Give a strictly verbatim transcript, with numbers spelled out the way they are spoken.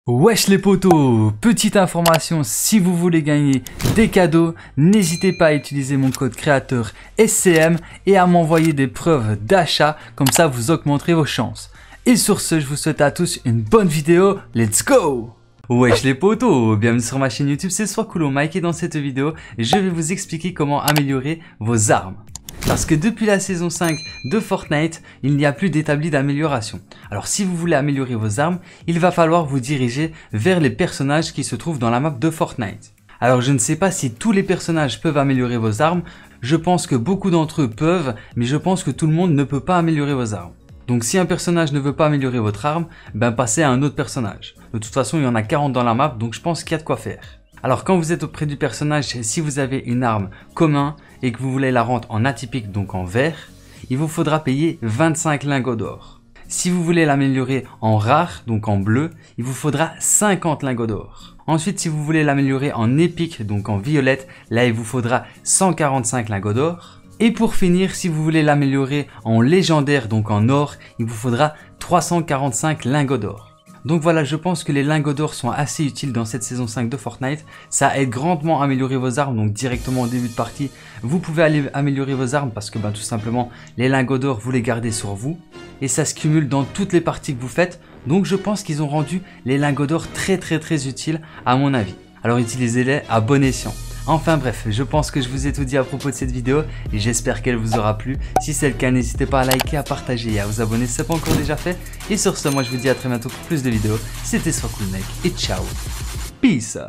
Wesh les potos, petite information, si vous voulez gagner des cadeaux, n'hésitez pas à utiliser mon code créateur S C M et à m'envoyer des preuves d'achat, comme ça vous augmenterez vos chances. Et sur ce, je vous souhaite à tous une bonne vidéo, let's go! Wesh les potos, bienvenue sur ma chaîne YouTube, c'est Swakulo Mike et dans cette vidéo, je vais vous expliquer comment améliorer vos armes. Parce que depuis la saison cinq de Fortnite, il n'y a plus d'établi d'amélioration. Alors si vous voulez améliorer vos armes, il va falloir vous diriger vers les personnages qui se trouvent dans la map de Fortnite. Alors je ne sais pas si tous les personnages peuvent améliorer vos armes, je pense que beaucoup d'entre eux peuvent, mais je pense que tout le monde ne peut pas améliorer vos armes. Donc si un personnage ne veut pas améliorer votre arme, ben passez à un autre personnage. De toute façon il y en a quarante dans la map, donc je pense qu'il y a de quoi faire. Alors quand vous êtes auprès du personnage, si vous avez une arme commun et que vous voulez la rendre en atypique, donc en vert, il vous faudra payer vingt-cinq lingots d'or. Si vous voulez l'améliorer en rare, donc en bleu, il vous faudra cinquante lingots d'or. Ensuite, si vous voulez l'améliorer en épique, donc en violette, là il vous faudra cent quarante-cinq lingots d'or. Et pour finir, si vous voulez l'améliorer en légendaire, donc en or, il vous faudra trois cent quarante-cinq lingots d'or. Donc voilà, je pense que les lingots d'or sont assez utiles dans cette saison cinq de Fortnite. Ça aide grandement à améliorer vos armes, donc directement au début de partie, vous pouvez aller améliorer vos armes parce que ben, tout simplement, les lingots d'or, vous les gardez sur vous. Et ça se cumule dans toutes les parties que vous faites. Donc je pense qu'ils ont rendu les lingots d'or très très très utiles à mon avis. Alors utilisez-les à bon escient. Enfin bref, je pense que je vous ai tout dit à propos de cette vidéo et j'espère qu'elle vous aura plu. Si c'est le cas, n'hésitez pas à liker, à partager et à vous abonner si ce n'est pas encore déjà fait. Et sur ce, moi je vous dis à très bientôt pour plus de vidéos. C'était Swakulo Mike et ciao. Peace.